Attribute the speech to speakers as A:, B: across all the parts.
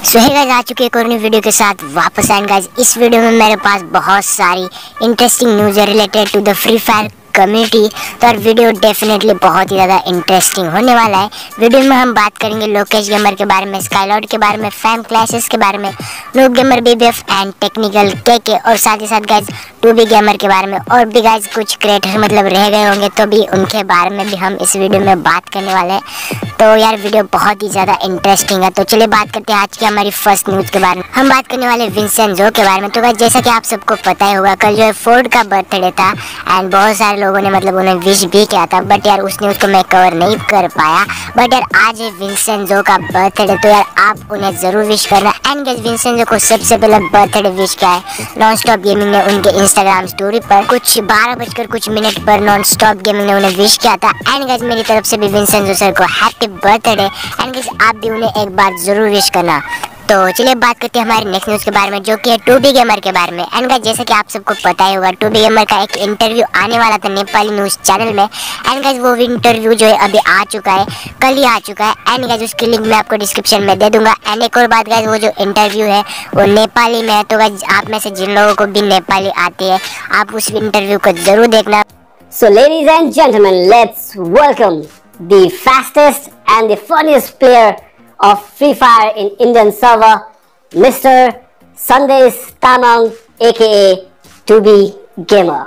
A: सो hey guys, आ चुके एक और नई वीडियो के साथ वापस आए गाइस। इस वीडियो में मेरे पास बहुत सारी इंटरेस्टिंग न्यूज़ है related to the Free Fire community. तो यार वीडियो डेफिनेटली बहुत ही ज़्यादा इंटरेस्टिंग होने वाला है। वीडियो में हम बात करेंगे लोकेश गेमर के बारे में, स्काईलॉर्ड के बारे में, फैम क्लैशेस के बारे में, noob gamer BBF and technical के और साथ ही साथ गाइस टूबी गेमर के बारे में, और भी गाइस कुछ क्रिएटर मतलब रह गए होंगे तो भी उनके बारे में भी हम इस वीडियो में बात करने वाले हैं। तो यार वीडियो बहुत ही ज़्यादा इंटरेस्टिंग है। तो चलिए बात करते हैं आज की हमारी फर्स्ट न्यूज़ के बारे में। हम बात करने वाले विंसेंजो के बारे में। तो गाइस जैसा कि आप सबको पता ही होगा, कल जो है फोर्ड का बर्थडे था एंड बहुत सारे लोगों ने मतलब उन्हें विश भी किया था, बट यार उस न्यूज़ को मैं कवर नहीं कर पाया। बट यार आज है विंसेंजो का बर्थडे, तो यार आप उन्हें ज़रूर विश करना। एंड गाइस विंसेंजो को सबसे पहले बर्थडे विश किया है नॉन स्टॉप गेमिंग ने उनके इंस्टाग्राम स्टोरी पर कुछ 12:00 पर नॉन स्टॉप गेमिंग ने उन्हें विश किया था। एंड गाइस मेरी तरफ से भी विंसेंजो सर को हैप्पी बर्थडे। एंड गाइस आप भी उन्हें एक बार जरूर विश करना। तो चलिए बात करते हैं हमारे नेक्स्ट न्यूज़ के बारे में, जो कि है टूबी गेमर के बारे में। एंड गाइस जैसे कि आप सबको पता ही होगा, टूबी गेमर का एक इंटरव्यू आने वाला था नेपाली न्यूज़ चैनल में। एंड गाइस वो इंटरव्यू जो है अभी आ चुका है, कल ही आ चुका है। एंड गाइस उसकी लिंक मैं आपको डिस्क्रिप्शन में दे दूंगा। एंड एक और बात गाइस, वो जो इंटरव्यू है वो नेपाली में है। तो गाइस आप में से जिन लोगों को भी नेपाली आती है, आप उस इंटरव्यू को जरूर देखना।
B: So ladies and gentlemen, let's welcome the fastest and the funniest player of Free Fire in Indian server, Mr. Sandesh Tamang aka Tubi Gamer.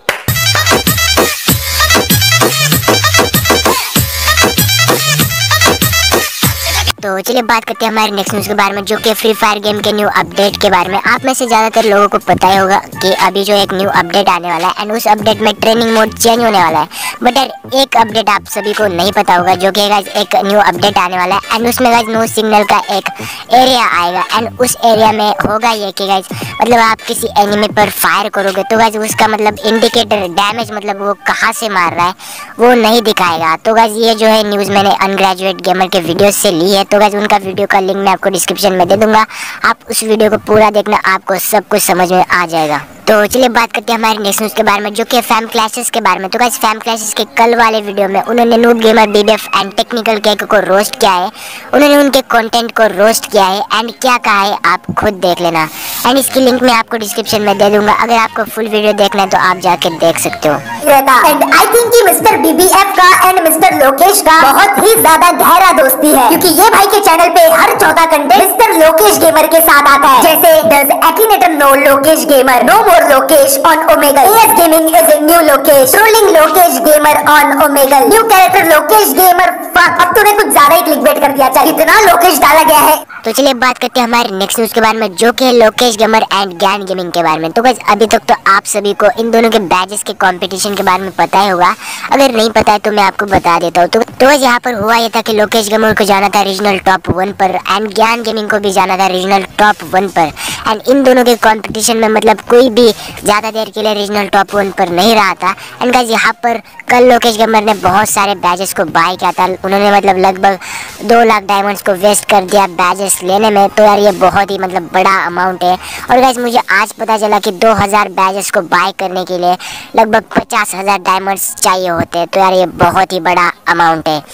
A: तो चलिए बात करते हैं हमारे नेक्स्ट न्यूज़ के बारे में, जो कि फ्री फायर गेम के न्यू अपडेट के बारे में। आप में से ज़्यादातर लोगों को पता ही होगा कि अभी जो एक न्यू अपडेट आने वाला है एंड उस अपडेट में ट्रेनिंग मोड चेंज होने वाला है। बट यार एक अपडेट आप सभी को नहीं पता होगा, जो कि गाइस एक न्यू अपडेट आने वाला है एंड उसमें गाइस नो सिग्नल का एक एरिया आएगा। एंड उस एरिया में होगा ये कि गाइस मतलब आप किसी एनिमी पर फायर करोगे तो गाइस उसका मतलब इंडिकेटर डैमेज मतलब वो कहाँ से मार रहा है वो नहीं दिखाएगा। तो गाइस ये जो है न्यूज़ मैंने अनग्रेजुएट गेमर के वीडियो से ली है। तो गाइस उनका वीडियो का लिंक मैं आपको डिस्क्रिप्शन में दे दूंगा, आप उस वीडियो को पूरा देखना, आपको सब कुछ समझ में आ जाएगा। तो चलिए बात करते हैं हमारे नेक्स्ट न्यूज़ के बारे में, जो कि फैम क्लैशेस के बारे में। तो गाइस फैम क्लैशेस के कल वाले वीडियो में उन्होंने noob gamer BBF and technical cake को रोस्ट किया है। उन्होंने उनके कंटेंट को रोस्ट किया है एंड क्या कहा है आप खुद देख लेना। एंड इसकी लिंक मैं आपको डिस्क्रिप्शन में दे दूंगा, अगर आपको फुल वीडियो देखना है तो आप जाके देख सकते हो।
C: एंड आई थिंक कि मिस्टर बीबीएफ का एंड मिस्टर लोकेश का बहुत ही ज्यादा गहरा दोस्ती है, क्योंकि ये भाई के चैनल पे हर चौथा कंटेंट मिस्टर लोकेश गेमर के साथ आता है। जैसे डज एक्टिनेटर no Lokesh gamer, no more Lokesh on Omegle, AS gaming is a new Lokesh, trolling Lokesh gamer on Omegle, new character Lokesh gamer. अब तूने कुछ ज्यादा ही क्लिकबेट कर दिया, चाहे इतना लोकेश डाला गया है।
A: तो चलिए बात करते हैं हमारे नेक्स्ट न्यूज़ के बारे में, जो कि है Lokesh gamer and Gyan gaming के बारे में। तो गाइस अभी तक तो आप सभी को इन दोनों के बैजेस के कंपटीशन के बारे में पता ही होगा, अगर नहीं पता है तो मैं आपको बता देता हूँ। तो यहाँ पर हुआ ये था कि लोकेश गेमर को जाना था रीजनल टॉप 1 पर एंड ज्ञान गेमिंग को भी जाना था रीजनल टॉप 1 पर। एंड इन दोनों के कंपटीशन में मतलब कोई भी ज़्यादा देर के लिए रीजनल टॉप 1 पर नहीं रहा था। एंड गाइस यहाँ पर कल लोकेश गेमर ने बहुत सारे बैजेस को बाय किया था। उन्होंने मतलब लगभग 2 लाख डायमंड्स को वेस्ट कर दिया बैजेस लेने में। तो यार ये बहुत ही मतलब बड़ा अमाउंट है। और गाइस मुझे आज पता चला कि 2000 बैजेस को बाय करने के लिए लगभग 50,000 डायमंड्स चाहिए होते हैं। तो यार ये बहुत ही बड़ा अमाउंट है,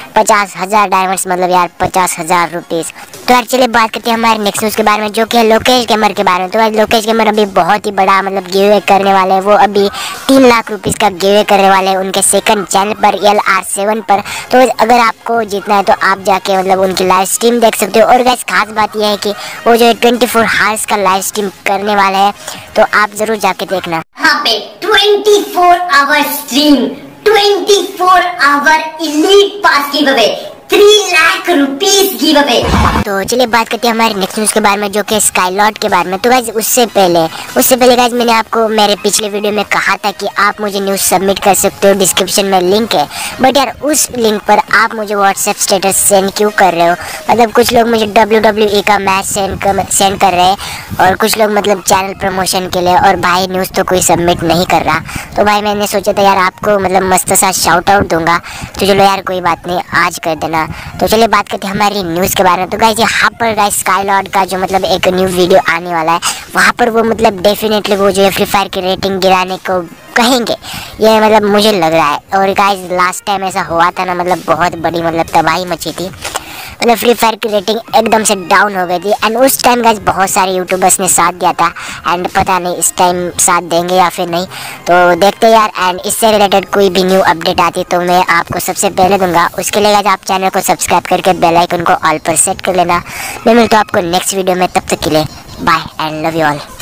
A: 50,000 डायमंड्स मतलब यार 50,000 रुपीज़। तो यार चलिए बात करते हैं हमारे नेक्स्ट न्यूज़ के बारे में, जो कि है लोकेश गेमर के बारे में। तो यार लोकेश गेमर अभी बहुत ही बड़ा मतलब गिव करने वाले हैं। वो अभी 3 लाख रुपीज़ का गिव करने वाले हैं उनके सेकंड चैनल पर LR7 पर। तो अगर आपको जीतना है तो आप जाके मतलब उनकी लाइव स्ट्रीम देख सकते हो। और गाइस खास बात यह है कि वो जो है 24 हावर्स का लाइव स्ट्रीम करने वाले हैं, तो आप ज़रूर जाके देखना।
C: यहाँ पे 24 hour stream, 24 hour elite pass give away, 3 lakh rupees give away.
A: तो चलिए बात करते हैं हमारे नेक्स्ट न्यूज़ के बारे में, जो कि स्काईलॉर्ड के बारे में। तो गाइस उससे पहले गाइस मैंने आपको मेरे पिछले वीडियो में कहा था कि आप मुझे न्यूज़ सबमिट कर सकते हो, डिस्क्रिप्शन में लिंक है। बट यार उस लिंक पर आप मुझे व्हाट्सएप स्टेटस सेंड क्यों कर रहे हो? मतलब कुछ लोग मुझे WWE का मैच सेंड कर रहे हैं और कुछ लोग मतलब चैनल प्रमोशन के लिए, और भाई न्यूज़ तो कोई सबमिट नहीं कर रहा। तो भाई मैंने सोचा था यार आपको मतलब मस्त सा शाउट आउट दूंगा, तो चलो यार कोई बात नहीं, आज कर देना। तो चलिए बात करते हैं हमारी न्यूज़ के बारे में। तो गाइस यहाँ पर गाइस स्काईलॉर्ड का जो मतलब एक न्यू वीडियो आने वाला है, वहाँ पर वो मतलब डेफिनेटली वो जो है फ्री फायर की रेटिंग गिराने को कहेंगे, ये मतलब मुझे लग रहा है। और गाइस लास्ट टाइम ऐसा हुआ था ना, मतलब बहुत बड़ी मतलब तबाही मची थी। मतलब फ्री फायर की रेटिंग एकदम से डाउन हो गई थी। एंड उस टाइम गाइस बहुत सारे यूट्यूबर्स ने साथ दिया था एंड पता नहीं इस टाइम साथ देंगे या फिर नहीं, तो देखते यार। एंड इससे रिलेटेड कोई भी न्यू अपडेट आती तो मैं आपको सबसे पहले दूंगा। उसके लिए गाइस आप चैनल को सब्सक्राइब करके बेल आइकन को ऑल पर सेट कर लेना। मैं मिलता हूं आपको नेक्स्ट वीडियो में, तब तक के लिए bye and love you all.